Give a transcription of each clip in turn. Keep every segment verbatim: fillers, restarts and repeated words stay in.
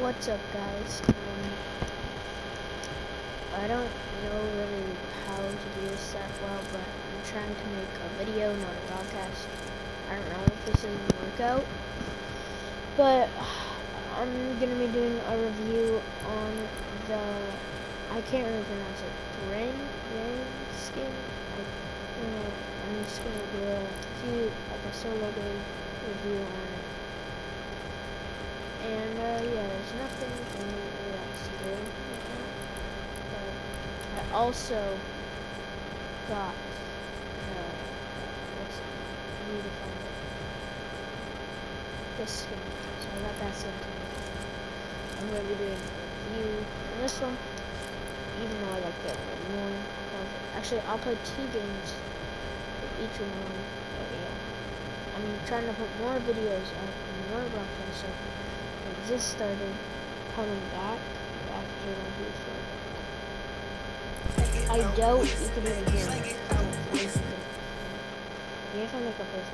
What's up, guys? Um, I don't know really how to do this that well, but I'm trying to make a video, not a podcast. I don't know if this is gonna work out, but I'm gonna be doing a review on the, I can't really pronounce it, Brain, Brain Skin? I don't know, I'm just gonna do a few, like a solo game review on it. And uh, yeah, there's nothing really else to do right now. But I also got, uh, what's it? I need to find it. This skin. So I got that skin today. I'm going to be doing a review on this one, even though I like the other one more. Actually, I'll play two games with each one. But yeah, I'm trying to put more videos out and more broadcasts stuff. This started coming back after my views. I doubt you can even hear me. Yeah, if I make a voice.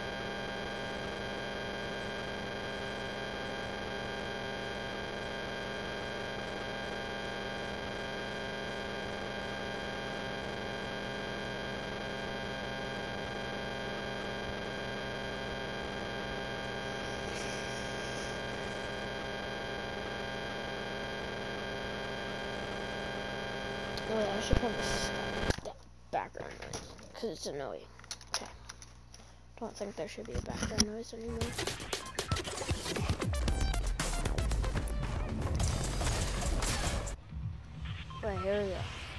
Oh yeah, I should probably stop that background noise because it's annoying. Okay. Don't think there should be a background noise anymore. Right, here we go.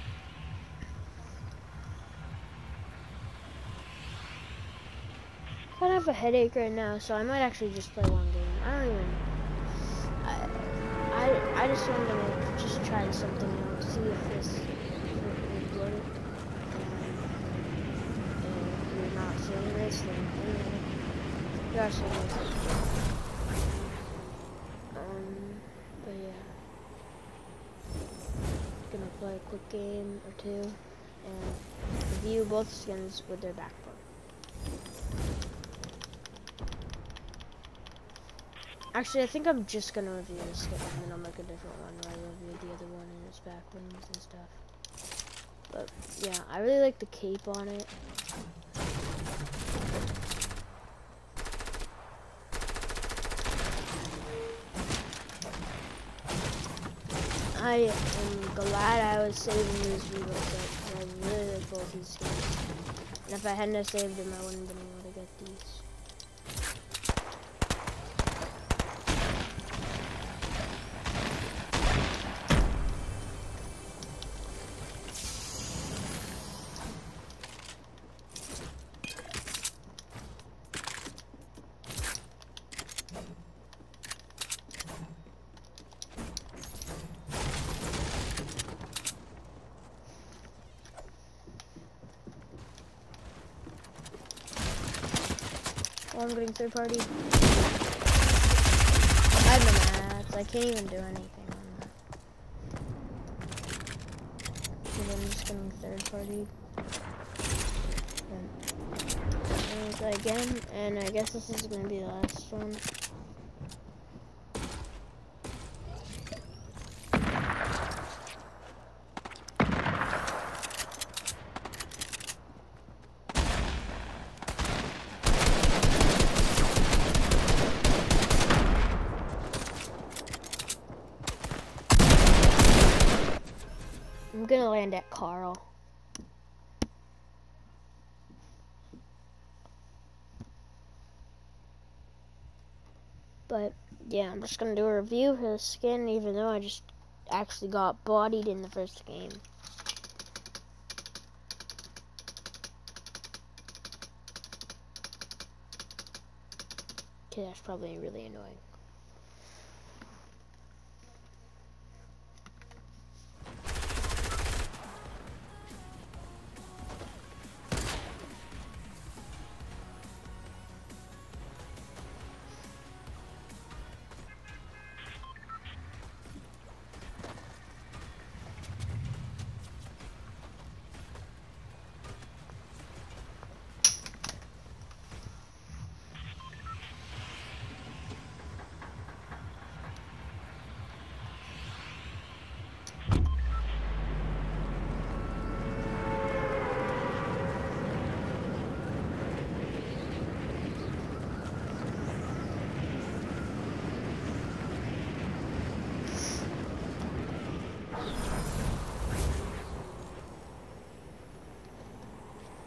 I kind of have a headache right now, so I might actually just play one game. I don't even. I I, I just wanted to like, just try something out, see if this would work. And if you're not seeing this, then anyway, you are seeing this. Um, but yeah. Gonna play a quick game or two and review both skins with their backbone. Actually, I think I'm just gonna review this skin and then I'll make a different one where I review the other one and its backbones and stuff. But yeah, I really like the cape on it. I am glad I was saving these V-Bucks up because I really like both these skins. And if I hadn't have saved them, I wouldn't have been able to get these. Oh, I'm getting third party. I have no mats. I can't even do anything on that. And I'm just getting third party. And, and again, and I guess this is gonna be the last one. I'm gonna land at Carl. But yeah, I'm just gonna do a review for the skin, even though I just actually got bodied in the first game. Okay, that's probably really annoying.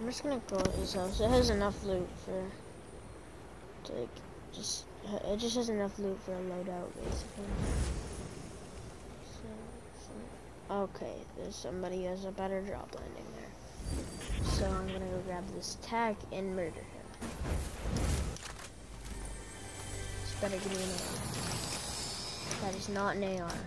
just gonna go to his house. It has enough loot for, to, like, just, it just has enough loot for a loadout, basically. So, so, okay, there's somebody who has a better job landing there. So I'm gonna go grab this tag and murder him. This better give me an A R. That is not an A R.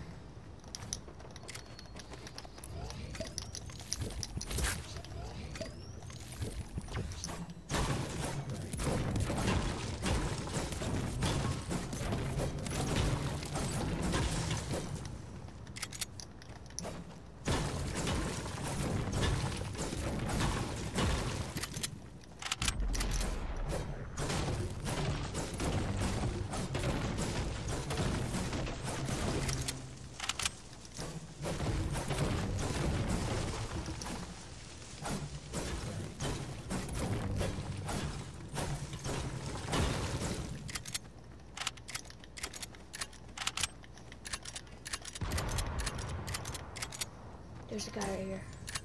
There's a guy right here.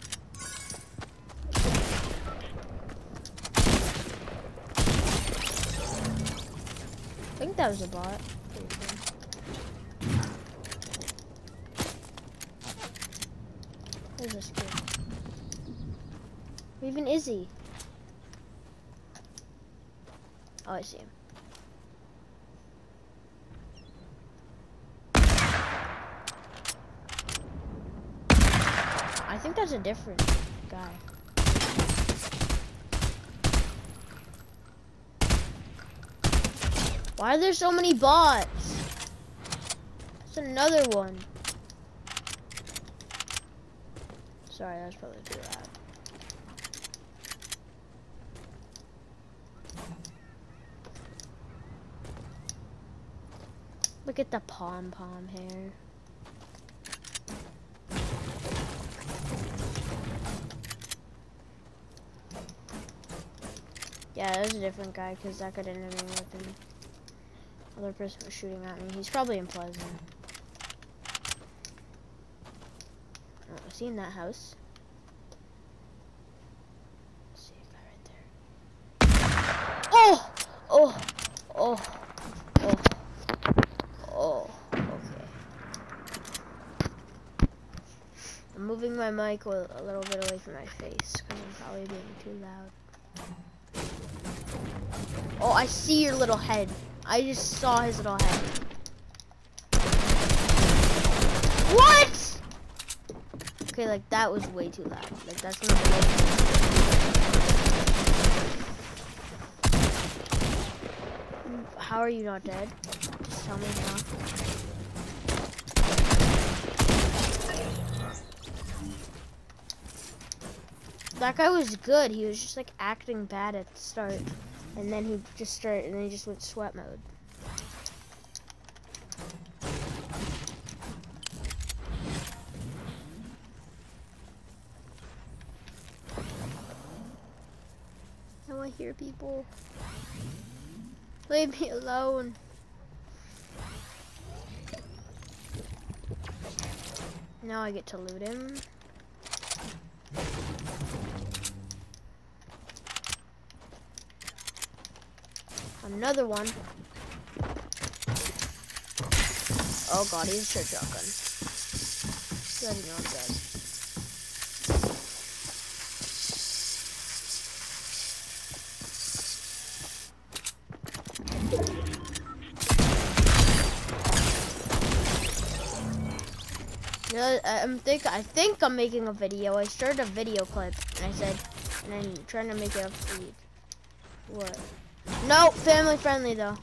I think that was a bot. Where's this kid? Where even is he? Oh, I see him. I think that's a different guy. Why are there so many bots? That's another one. Sorry, that was probably too loud. Look at the pom-pom hair. Yeah, that was a different guy because that guy didn't have any weapon. Other person was shooting at me. He's probably in Pleasant. Oh, I see in that house. Let's see a guy right there. Oh! Oh! Oh! Oh! Oh! Okay. I'm moving my mic a little bit away from my face because I'm probably being too loud. Oh, I see your little head. I just saw his little head. What? Okay, like that was way too loud. Like that's not way too loud. How are you not dead? Just tell me how. That guy was good. He was just like acting bad at the start. And then he just started, and then he just went sweat mode. Now I hear people. Leave me alone. Now I get to loot him. Another one. Oh god, he's a church shotgun. He doesn't know I'm dead. You know, I'm think I think I'm making a video. I started a video clip and I said, and I'm trying to make it up speed. What? No, family friendly though.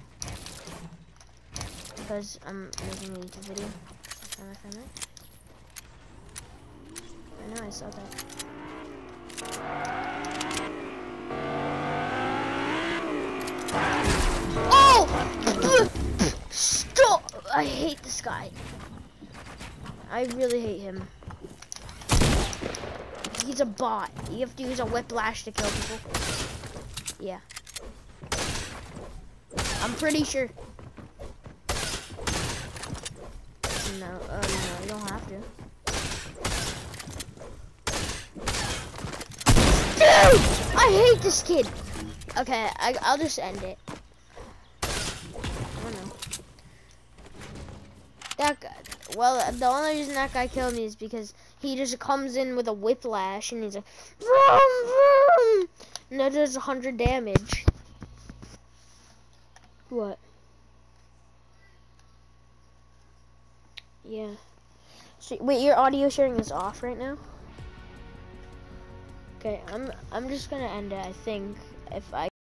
Because I'm making a YouTube video. Family friendly. I know I saw that. Oh! Stop! I hate this guy. I really hate him. He's a bot. You have to use a whiplash to kill people. Yeah. I'm pretty sure. No, uh, no, you don't have to. Dude! I I hate this kid. Okay, I, I'll just end it. I don't know. That guy, well, the only reason that guy killed me is because he just comes in with a whiplash and he's like, vroom, vroom, and that does one hundred damage. What? Yeah. So, wait, your audio sharing is off right now? Okay, I'm I'm just gonna end it, I think, if I